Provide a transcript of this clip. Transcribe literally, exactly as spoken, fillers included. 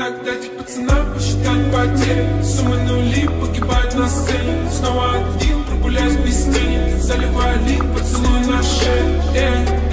Как дать пацанам посчитать потери. Суммы нули погибают на сцене. Снова один, прогуляюсь без тени. Заливаю лик, поцелуй на шее.